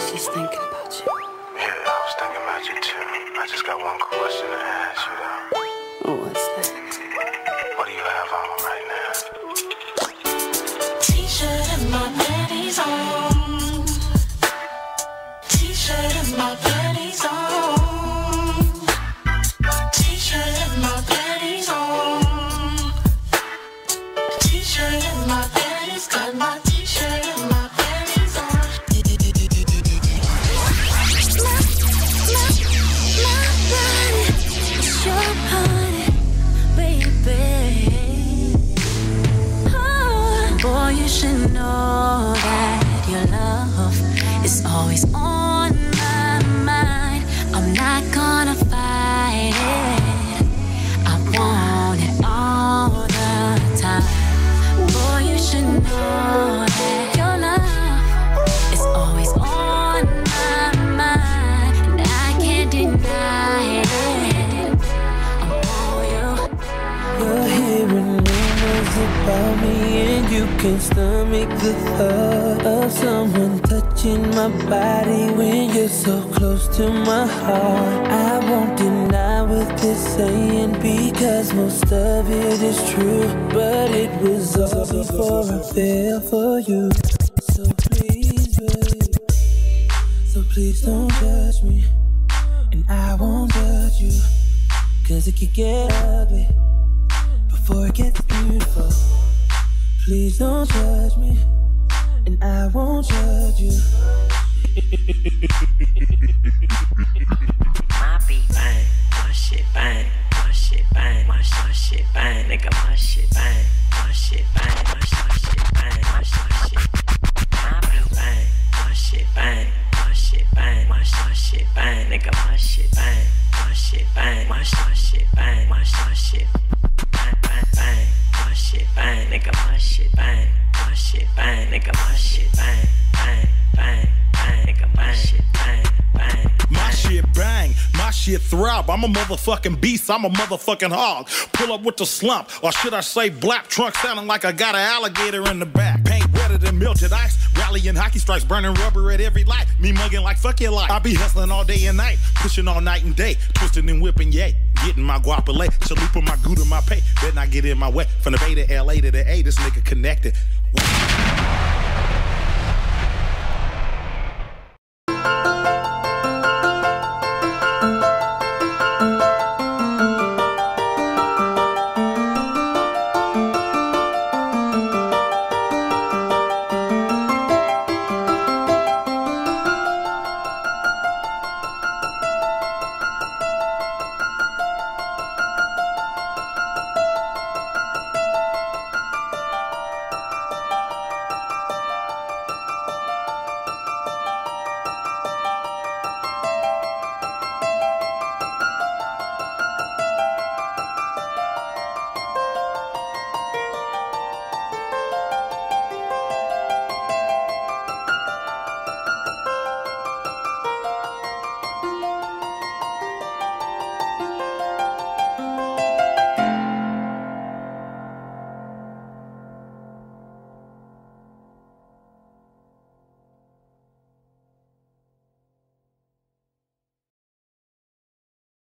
just thinking about you. Yeah, I was thinking about you too. I just got one question to ask you though. Oh, what's that? What do you have on right now? T-shirt and my panties on. T-shirt and my panties on. T-shirt and my panties on. T-shirt and my panties, got my T-shirt and my panties on. Boy, you should know that your love is always on my mind. I'm not gonna fight it. I want it all the time. Boy, you should know that your love is always on my mind, and I can't deny it. I'm all you. You're hearing rumors about me, and you can't stomach the thought of someone touching my body when you're so close to my heart. I won't deny what they're saying, because most of it is true, but it was all before I fell for you. So please, babe, so please don't judge me, and I won't judge you, cause it could get ugly before it gets beautiful. Please don't judge me, and I won't judge you. My beat bang, my shit bang, my shit bang, my shit bang, nigga, my shit bang, my shit bang, my shit bang, my shit. My beat bang, my shit bang, my shit bang, my shit bang, nigga, my shit bang, my shit bang, my shit bang, my shit. Bang, bang, bang, my shit bang, nigga, my shit bang, my shit bang, nigga, my shit bang, bang, bang, bang, nigga, my shit bang, bang. My shit bang, my shit throb. I'm a motherfucking beast, I'm a motherfucking hog. Pull up with the slump, or should I say black trunk sounding like I got an alligator in the back. Paint wetter than melted ice, rallying hockey strikes, burning rubber at every light. Me mugging like fuck your life. I be hustling all day and night, pushing all night and day, twisting and whipping, yay. Getting my guapole, chalupa, my gouda, my pay. Better not get in my way. From the Bay to LA to the A, this nigga connected.